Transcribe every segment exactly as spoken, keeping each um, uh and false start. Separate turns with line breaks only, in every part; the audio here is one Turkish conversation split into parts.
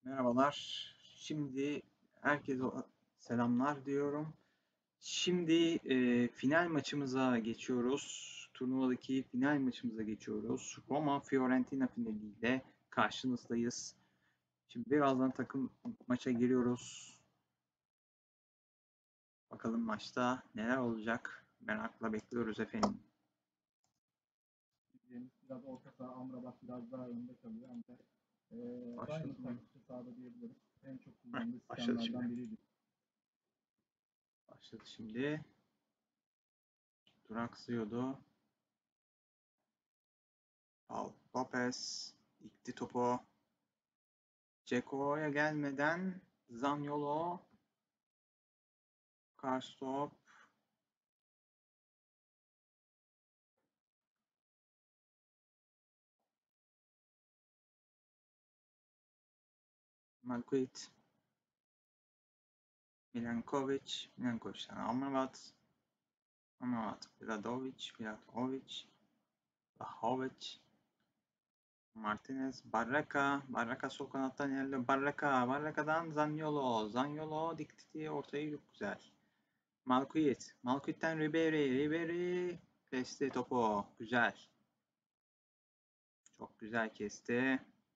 Merhabalar. Şimdi herkese selamlar diyorum. Şimdi e, final maçımıza geçiyoruz. Turnuvadaki final maçımıza geçiyoruz. Roma Fiorentina finaliyle karşınızdayız. Şimdi birazdan takım maça giriyoruz. Bakalım maçta neler olacak. Merakla bekliyoruz efendim.
Biraz orta saha, Amrabat biraz daha önde kalıyor. Ancak e, Diamond takipçi sahada diyebiliriz. En çok kullandığı sistemlerden biriydi.
Başladı şimdi. Duraksıyordu. Paul Lopez ikti topu. Ceko'ya gelmeden Zaniolo, Karstop, Malkuit, Milankovic, Milankovic'ten Amrabat, Amrabat, Vladovic, Vlahovic, Vlahovic, Martinez, Barreca, Barreca sol kanattan ilerliyor. Barreca, Barreca'dan Zaniolo, Zaniolo dikti ortayı çok güzel. Malkuit, Malkuit'ten Ribery, Ribery kesti topu, güzel. Çok güzel kesti.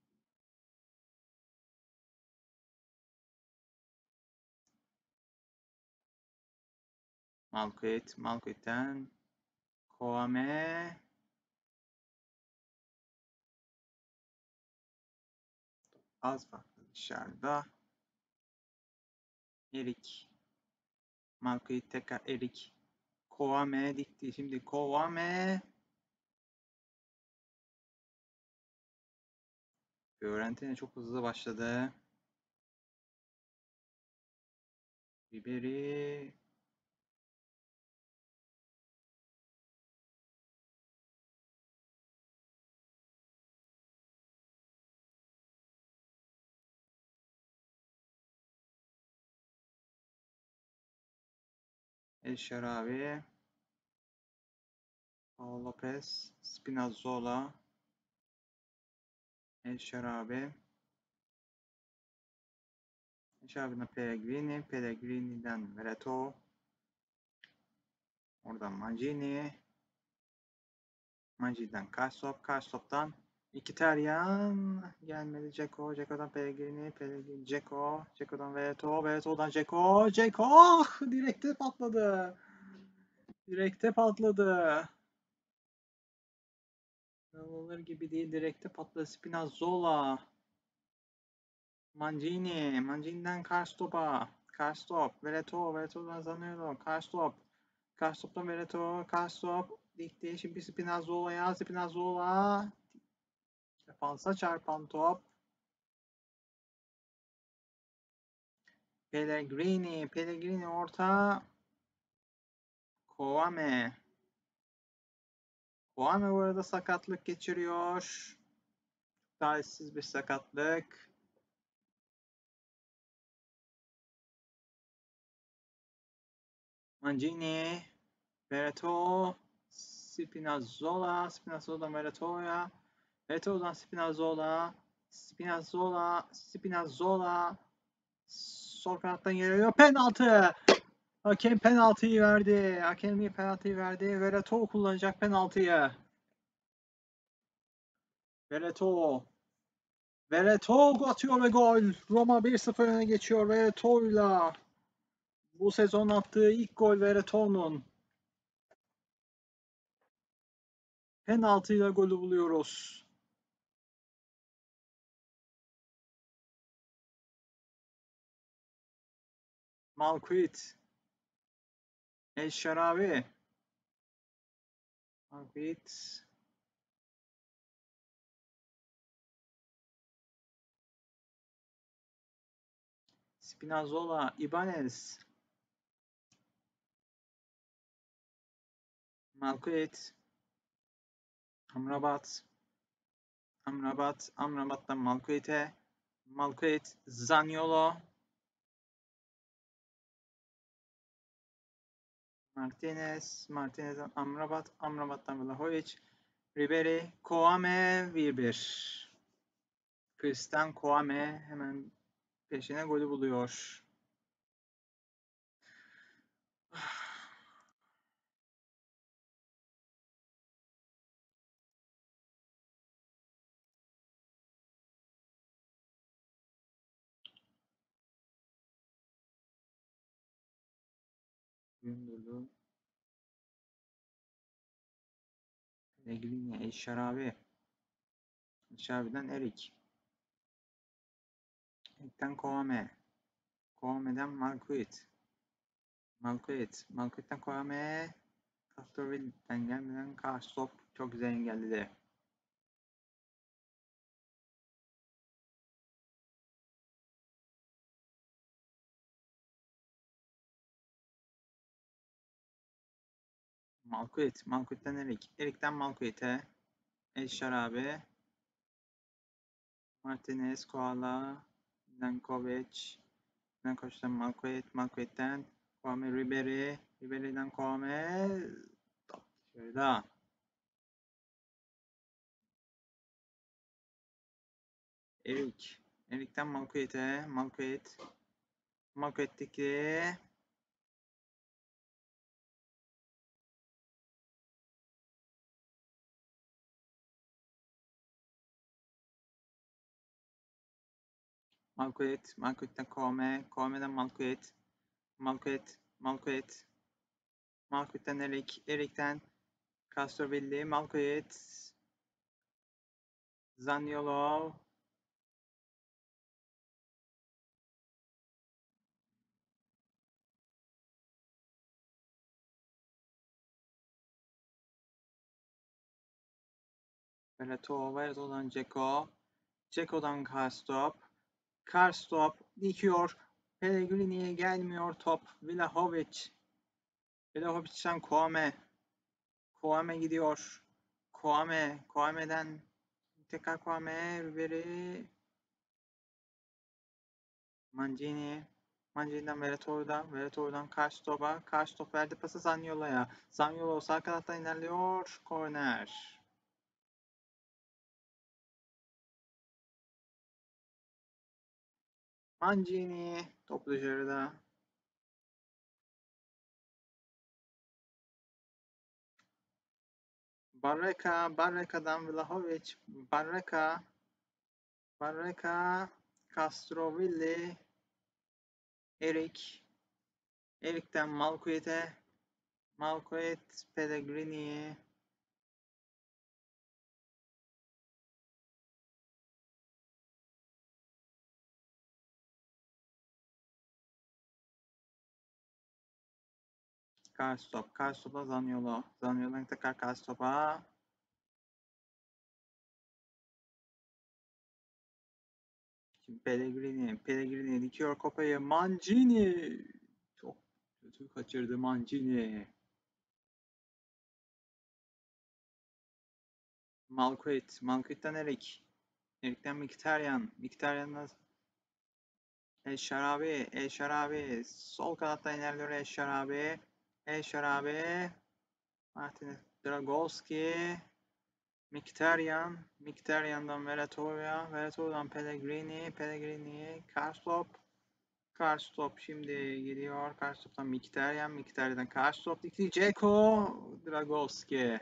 Malkuit, Malkuit'ten Kouame, az farklı dışarıda. Erik. Malkuit tekrar Erik. Kouame dikti. Şimdi Kouame. Fiorentina çok hızlı başladı. Ribery. El Shaarawy. Paul Lopez. Spinazzola. El Shaarawy. El Shaarawy'den Pellegrini. Pellegrini'den Veretout. Oradan Mancini. Mancini'den Karsdorp. Karsdorp'tan Mkhitaryan gelmedi. Dzeko, Dzeko'dan Pellegrini, Pellegrini, Dzeko, Dzeko'dan Veretout, Veretout'dan Dzeko, Dzeko direkte patladı. Direkte patladı. İnanılır gibi değil, direkte patladı. Spinazzola, Mancini, Mancini'den Karstop'a, Karstop, Veretout, Veretout'dan Zaniolo, Karstop, Karstop'tan Veretout, Karstop dikti. Şimdi Spinazzola'ya, Spinazzola. Defansa çarpan top. Pellegrini, Pellegrini orta. Kouame. Kouame bu arada sakatlık geçiriyor. Talihsiz bir sakatlık. Mancini. Veretout. Spinazzola. Spinazzola'dan Veretout'ya. Veretout'dan Spinazzola. Spinazzola. Spinazzola. Sol kanattan geliyor. Penaltı. Hakem penaltıyı verdi. Hakem penaltıyı verdi. Veretout kullanacak penaltıyı. Veretout. Veretout atıyor ve gol. Roma bir sıfır öne geçiyor Veretout'la. Bu sezon attığı ilk gol Veretout'un. Penaltıyla golü buluyoruz. Malkuit. El Shaarawy. Malkuit. Spinazzola. Ibanez. Malkuit. Amrabat. Amrabat. Amrabat'tan Malkuit'e. Malkuit. Zaniolo. Martinez. Martinez'den Amrabat. Amrabat'tan Vlahovic. Ribery. Kouame bir bir. Christian Kouame hemen Peşine golü buluyor. Gündüz'ü. Reglini, Eşşarabi. Eşşarabi'den Erik. Erik'ten Koame. Koame'den Malkuit. Malkuit. Malkuit'ten Koame. Castorville'den gelmeden Karstop çok güzel engelledi. Malkuit. Malkuit'ten Erik. Erik'ten Malkuit'e. Eşşarabi. Martinez, Koala. Dankovic. Dankovic'ten Malkuit. Malkuit'ten Koame Ribery. Ribery'den Koame. Top dışarıda. Erik. Erik'ten Malkuit'e. Malkuit. Malkuit'teki Malkuit. Malkuit'ten Koame. Koame'den Malkuit. Malkuit. Malkuit. Malkuit'ten Erik. Erik'ten Castrovilli. Malkuit. Zaniolo. Velato. Velato'dan Dzeko. Dzeko'dan Karstop. Karstop dikiyor. Pellegrini'ye gelmiyor top. Vlahovic. Vlahovic'ten Koame. Koame gidiyor. Koame. Koame'den tekrar Koame. Ribery. Mancini. Mancini'den Verato'dan. Verato'dan Karstop'a. Karstop verdi pası Zaniolo'ya. Zaniolo sağ kanattan ilerliyor. Korner. Mancini. Top dışarıda. Barreca. Barreca'dan Vlahovic. Barreca. Barreca. Castrovilli. Erik. Erik'ten Malkuit'e. Malkuit. Pellegrini. Karstop. Karstop'a Zaniolo. Zaniolo'dan tekrar Karstop'a. Şimdi Pellegrini. Pellegrini dikiyor kopayı. Mancini. Çok kötü kaçırdı Mancini. Malkuit. Malkuit'ten Erik. Erik'ten Mkhitaryan. Mkhitaryan'dan Eşşarabi. Eşşarabi. Sol kanattan ilerliyor Eşşarabi. Eşşarabi. Martinez. Dragowski. Mkhitaryan. Mkhitaryan'dan Verato'ya. Verato'dan Pellegrini. Pellegrini. Karstop. Karstop şimdi gidiyor. Karstop'tan Mkhitaryan. Mkhitaryan'dan Karstop. Dikti Dzeko. Dragowski.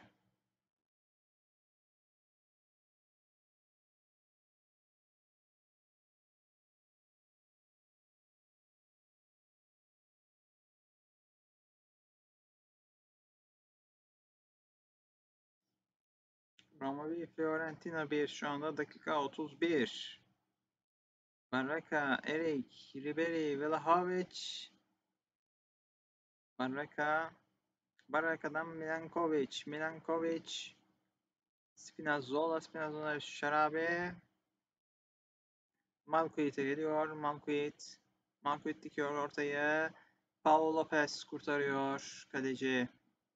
Roma bir, Fiorentina bir. Şu anda dakika otuz bir. Barreca, Erik, Ribery, Vlahovic. Barreca. Barreca'dan Milankovic. Milankovic. Spinazzola. Spinazzola Şarabe. Malkuit'e geliyor. Malkuit. Malkuit dikiyor ortaya. Paulo Lopez kurtarıyor. Kaleci.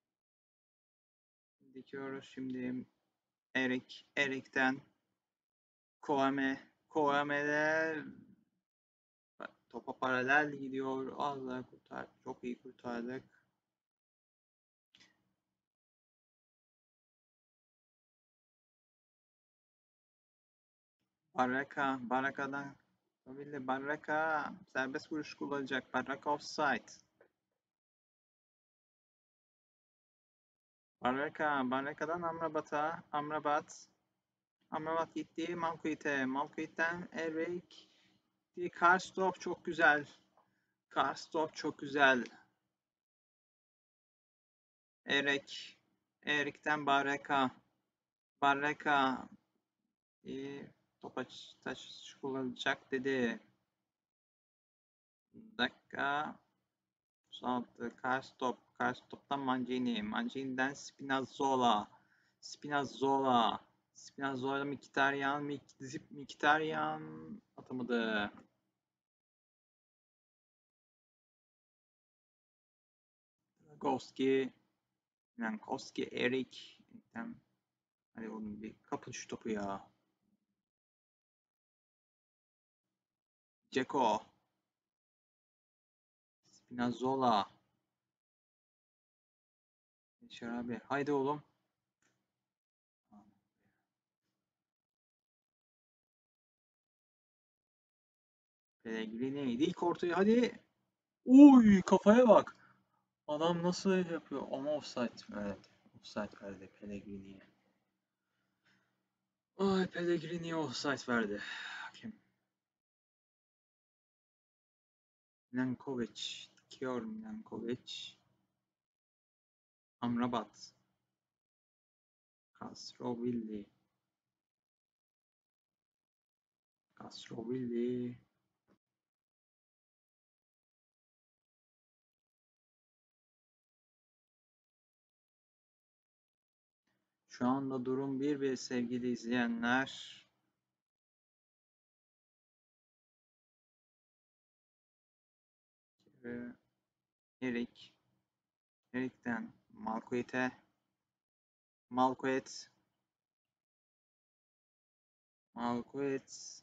Dikiyoruz şimdi. Erik. Erik'ten Koame. Koame'de topa paralel gidiyor. Az daha kurtar. Çok iyi kurtardık. Barreca. Barreca'dan Billy Barreka serbest vuruş kullanacak. Barreka offside. Barreka, Barreka'dan Amrabat'a. Amrabat. Amrabat gitti. Malkuit'e. Malkuit'ten Erik. Karstop çok güzel. Karstop çok güzel. Erik. Erik'ten Barreka. Barreka. İyi. Topa taş kullanacak dedi. Dakika. Uzalttı. Karstop. Karstop'tan Mancini. Mancini'den Spinazzola. Spinazzola. Spinazzola Mkhitaryan. Mkhitaryan atamadı. Dragowski. Jankowski. Erik. Hadi oğlum bir kapın şu topu ya. Ceko. Spinazzola. Yaşar abi. Haydi oğlum. Pellegrini. İlk ortayı hadi. Uy kafaya bak. Adam nasıl yapıyor? Ama offside. Evet. Offside verdi Pellegrini'ye. Ay Pellegrini'ye offside verdi. Hakem. Milankovic. Kiyor Milankovic. Amrabat. Castrovilli. Castrovilli. Şu anda durum bir bir sevgili izleyenler. Erik. Erik'ten Malkuit'e. Malkuit. Malkuit.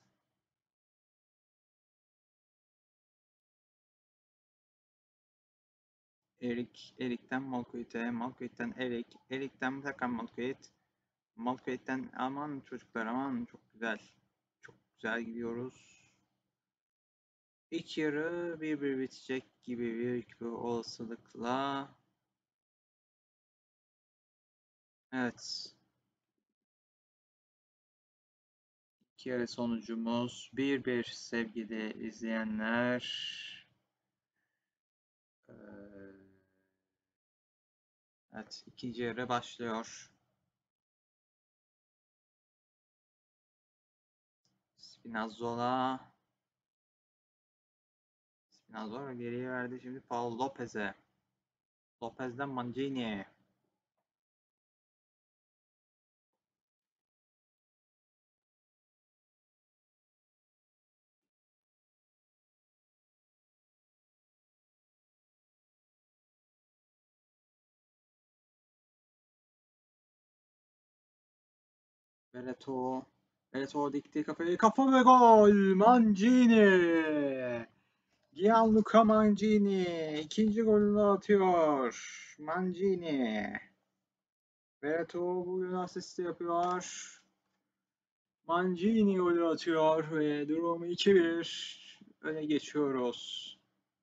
Erik. Erik'ten Malkuit'e. Malkuit'ten Erik. Erik'ten tekrar Malkuit. Malkuit'ten aman çocuklar aman çok güzel. Çok güzel gidiyoruz. İlk yarı bir bir bitecek gibi büyük bir olasılıkla. Evet. İlk yarı sonucumuz bir bir sevgili izleyenler. Ee, evet ikinci yarı başlıyor. Spinazzola. Spinazzola geriye verdi şimdi Paul Lopez'e. Lopez'den Mancini. Vereto. Vereto dikti kafayı. Kafa ve gol. Mancini. Gianluca Mancini. İkinci golünü atıyor. Mancini. Vereto bugün asist yapıyor. Mancini golü atıyor ve durum iki bir. Öne geçiyoruz.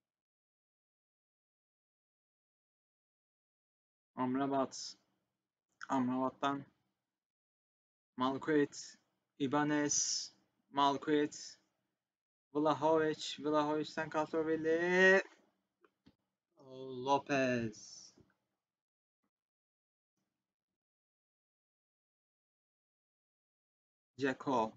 Amrabat. Amrabat'tan Malkuit. Ibanez. Malkuit. Vlahovic. Vlahovic'ten Castrovilli. Lopez. Ceko.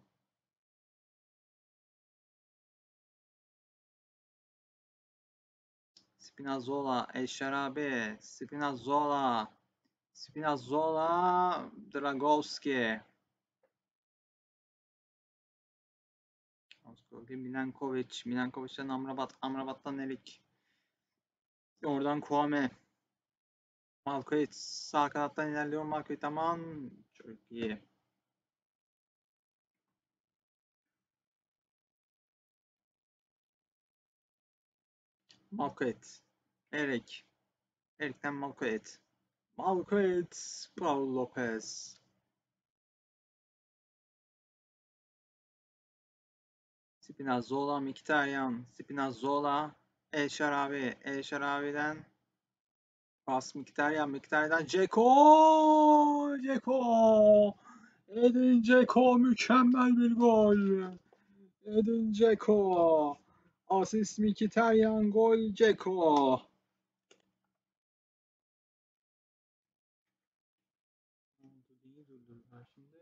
Spinazzola. El Sharabi. Spinazzola. Spinazzola. Dragowski. Milankovic. Milankovic'ten Amrabat. Amrabat'tan Erik. Oradan Kouame. Malkovic sağ kanattan ilerliyor. Malkovic aman. Çok iyi. Malkovic. Erik. Erik'ten Malkovic. Malkovic. Paul Lopez. Spinazzola, Mkhitaryan, Spinazzola, El Şarabi, El Şarabi'den pas Mkhitaryan, Mkhitaryan'dan Dzeko! Dzeko! Edin Dzeko mükemmel bir gol. Edin Dzeko. Asist Mkhitaryan, gol Dzeko. Niye durdurdular şimdi?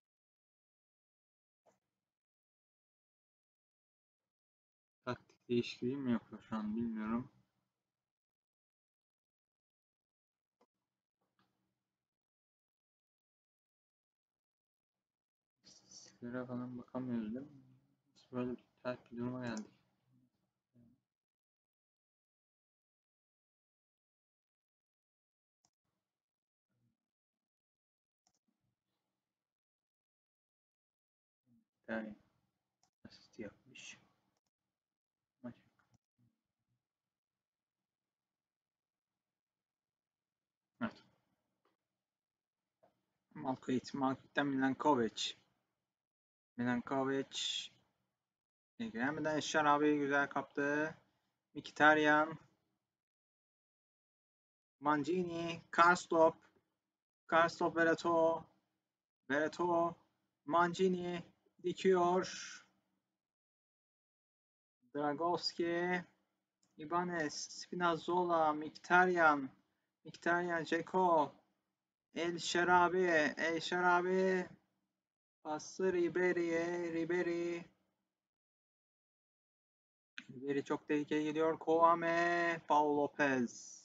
Taktik değişikliği mi yapıyor şu an bilmiyorum. İstatistiklere falan bakamıyoruz değil mi? Biz böyle bir ters bir duruma geldik. Yani asist yapmış. Maç. Evet. Malkovic, Malkovic'ten Milankovic. Milankovic. İlgilenmeden Eşşar abi güzel kaptı. Mkhitaryan. Mancini. Karstop. Karstop Vereto. Vereto. Mancini. Dikiyor. Dragowski. Ibanez. Spinazzola. Mkhitaryan. Mkhitaryan. Dzeko. El Şarabi. El Şarabi. Pası Ribery'e. Ribery. Ribery çok tehlikeli geliyor. Kouame. Paul Lopez.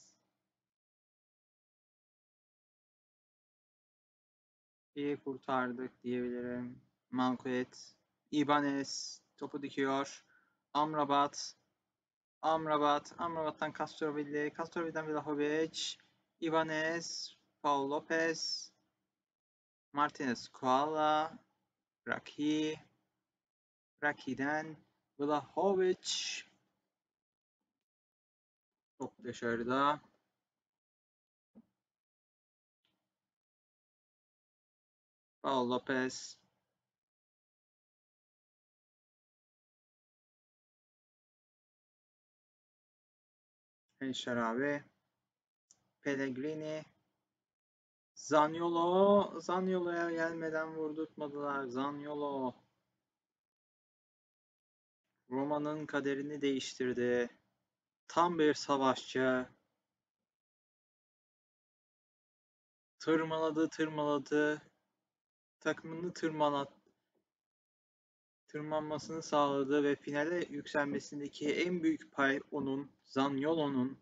İyi kurtardık diyebilirim. Malkovic. Ibanez. Topu dikiyor. Amrabat. Amrabat. Amrabat'tan Castrovilli. Castrovilli'den Vlahovic. Ibanez. Paul Lopez. Martinez Koala. Raki. Raki'den Vlahovic. Top dışarıda. Paul Lopez. El Şarabi. Pellegrini. Zaniolo. Zaniolo'ya gelmeden vurdurtmadılar. Zaniolo. Roma'nın kaderini değiştirdi. Tam bir savaşçı. Tırmaladı, tırmaladı. Takımını tırmalat, tırmanmasını sağladı ve finale yükselmesindeki en büyük pay onun, Zaniolo'nun.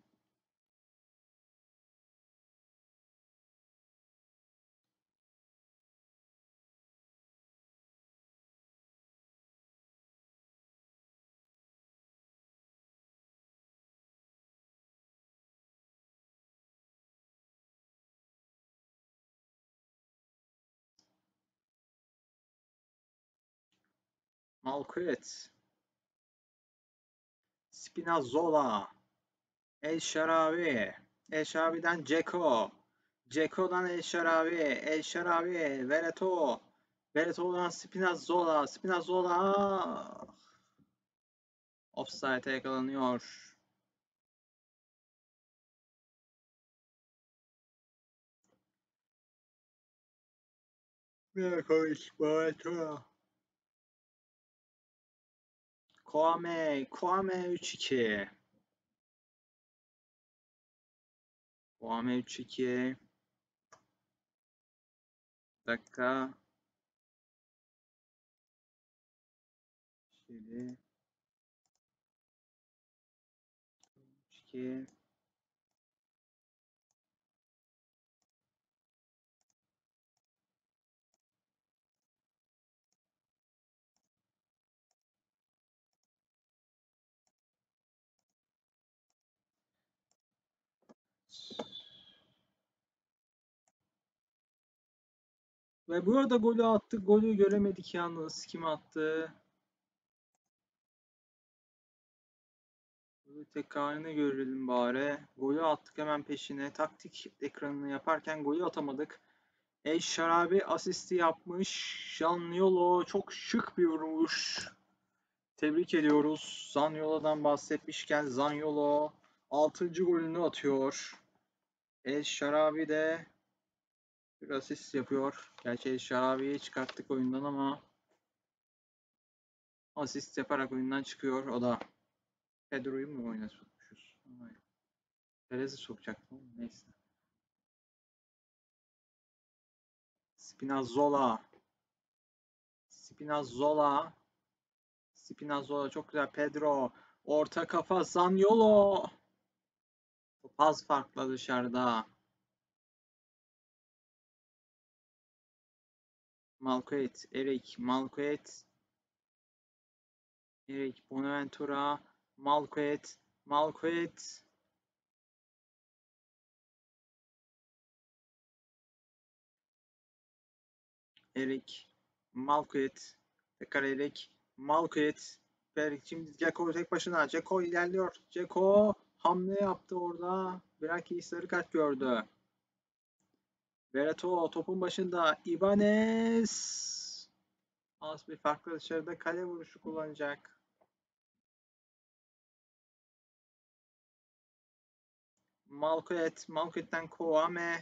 Malkovic. Spinazzola. El Şarabi. El Şarabi'den Dzeko. Dzeko'dan El Şarabi. El Şarabi. Vereto. Vereto'dan Spinazzola. Spinazzola. Offside'e yakalanıyor. Milankovic. Vereto. Kouame. Kouame üç iki. Kouame üç iki. Dakika. Şimdi. üç iki. Ve bu arada golü attık. Golü göremedik yalnız. Kim attı? Tekrarını görelim bari. Golü attık hemen peşine. Taktik ekranını yaparken golü atamadık. El Şarabi asisti yapmış. Zaniolo çok şık bir vuruş. Tebrik ediyoruz. Zaniolo'dan bahsetmişken Zaniolo altıncı golünü atıyor. El Şarabi de bir asist yapıyor. Gerçi El Şarabi'yi çıkarttık oyundan ama asist yaparak oyundan çıkıyor o da. Pedro'yu mu oyuna sokmuşuz? Perez'i sokacaktım. Neyse. Spinazzola. Spinazzola. Spinazzola çok güzel. Pedro. Orta kafa Zaniolo. Az farkla dışarıda. Malkoit. Erik. Malkoit. Erik. Bonaventura. Malkoit. Malkoit. Erik. Malkoit. Tekrar Erik. Malkoit. Erik şimdi Ceko tek başına. Ceko ilerliyor. Ceko hamle yaptı orada. Braki sarı kart gördü. Bereto topun başında. Ibanez. Az bir farklı dışarıda kale vuruşu kullanacak. Malkoit. Malkoit'ten Kouame.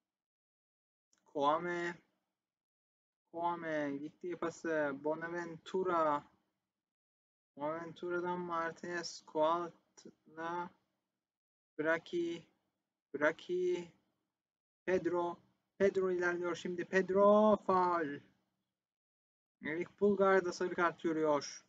Kouame. Kouame. Gitti pası. Bonaventura. Bonaventura'dan Martinez. Koalt'la Braki. Braki. Pedro. Pedro ilerliyor şimdi. Pedro. Faul. Erik Bulgar da sarı kart görüyor.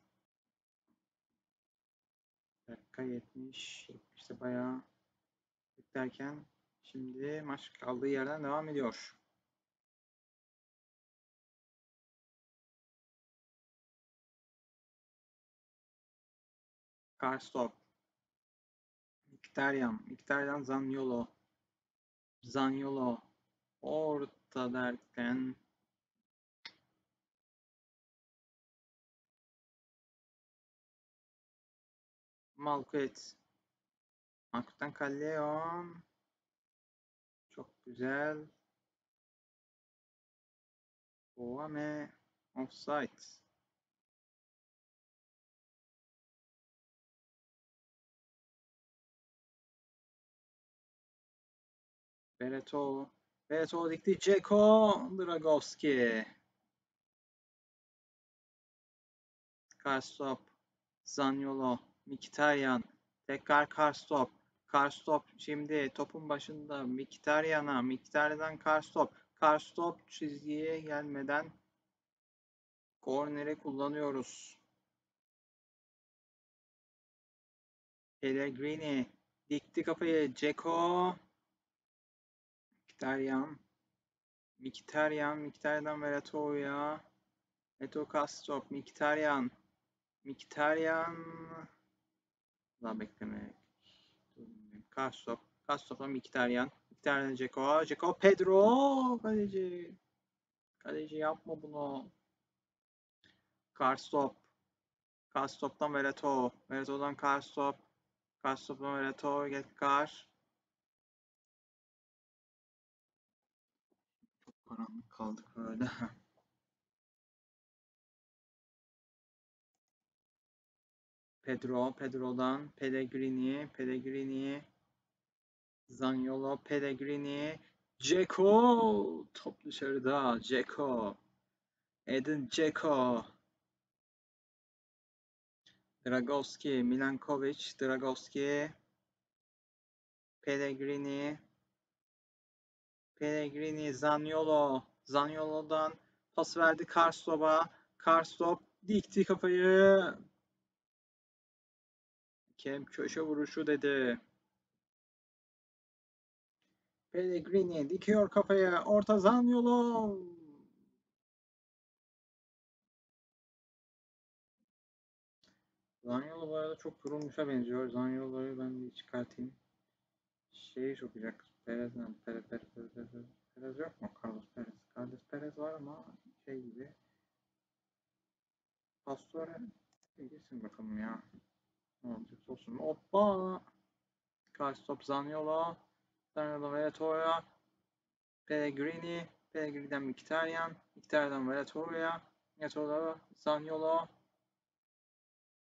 Dakika yetmiş. İşte bayağı derken şimdi maç kaldığı yerden devam ediyor. Karstop. Mkhitaryan. Mkhitaryan Zaniolo. Zaniolo. Orta derken Malkoit. Malkoit'ten Callejon. Çok güzel. Kouame. Offside. Bereto. Bereto dikti. Ceko. Dragovski. Karstop. Zaniolo. Mkhitaryan. Tekrar Karstop. Karstop şimdi topun başında Mkhitaryan'a. Mkhitaryan'dan Karstop. Karstop çizgiye gelmeden korneri kullanıyoruz. Pellegrini dikti kafayı. Ceko. Mkhitaryan. Mkhitaryan. Mkhitaryan'dan Verato'ya. Eto Karstop. Mkhitaryan. Mkhitaryan. Daha beklemek. Karstop. Karstop'la Mkhitaryan. Mkhitaryan Ceko. Ceko Pedro. Kaleci. Kaleci yapma bunu. Karstop. Karstop'tan Vereto. Vereto'dan Karstop. Karstop'tan Vereto. Gekar. Çok karanlık kaldık böyle. Pedro. Pedro'dan Pellegrini. Pellegrini. Zaniolo. Pellegrini. Ceko. Top dışarıda. Ceko. Edin Ceko. Dragovski. Milankovic. Dragovski. Pellegrini. Pellegrini. Zaniolo. Zaniolo'dan pas verdi Karstop'a. Karstop dikti kafayı. Hakem köşe vuruşu dedi. Pellegrini dikiyor kafaya. Orta Zaniolo. Zaniolo bu arada çok durulmuşa benziyor. Zaniolo'yu ben bir çıkartayım. Şeyi sokacak. Perez mi? Perez, Perez, Perez, Perez. Perez yok mu? Carlos Perez. Carlos Perez var ama şey gibi. Pastore. Gitsin bakalım ya. Ne olacak olsun. Hoppa. Karstop Zaniolo. Zaniolo Vereto'ya. Pellegrini. Pellegrini'den Mkhitaryan. Mkhitaryan'dan Vereto'ya. Vereto'ya Zaniolo.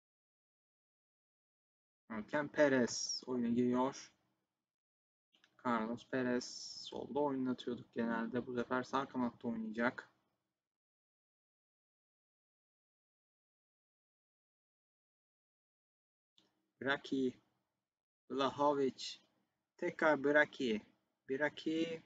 Erken Perez oyuna giriyor. Carlos Perez solda oynatıyorduk genelde. Bu sefer sağ kanatta oynayacak. Braki, Vlahovic, tekrar Braki, Braki,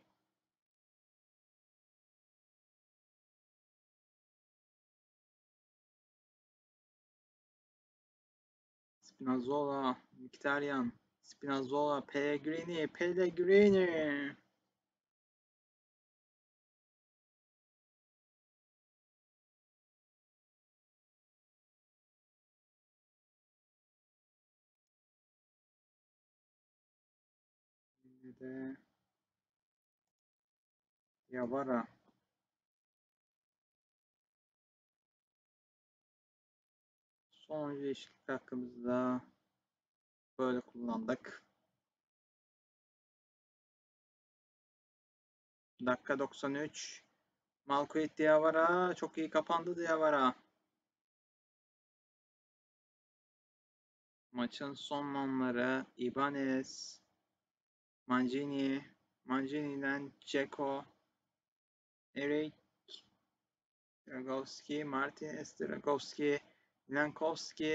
Spinazzola, Mkhitaryan, Spinazzola, Pellegrini, Pellegrini. Yine de Yavara. Son değişiklik hakkımızı da böyle kullandık. Dakika doksan üç. Malkoit Diawara. Çok iyi kapandı Diawara. Maçın son anları Ibanez, Mancini, Mancini'den Dzeko, Eric, Dragowski, Martinez, Dragowski, Lankowski,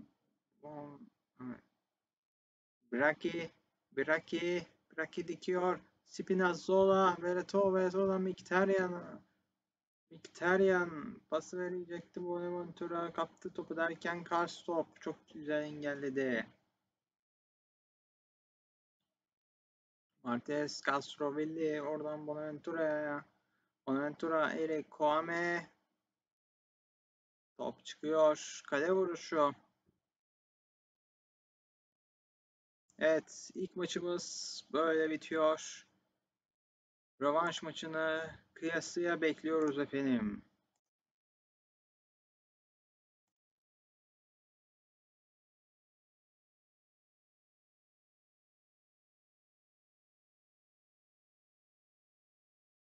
Braki, Braki, Braki dikiyor. Spinazzola, Vereto, Vereto, Mkhitaryan. Mkhitaryan pası verecekti Bonaventura, kaptı topu derken Karstorp çok güzel engelledi. Marquez, Castrovilli oradan Bonaventura'ya. Bonaventura, Eric Kouame. Top çıkıyor. Kale vuruşu. Evet, ilk maçımız böyle bitiyor. Rövanş maçını kıyasıya bekliyoruz efendim.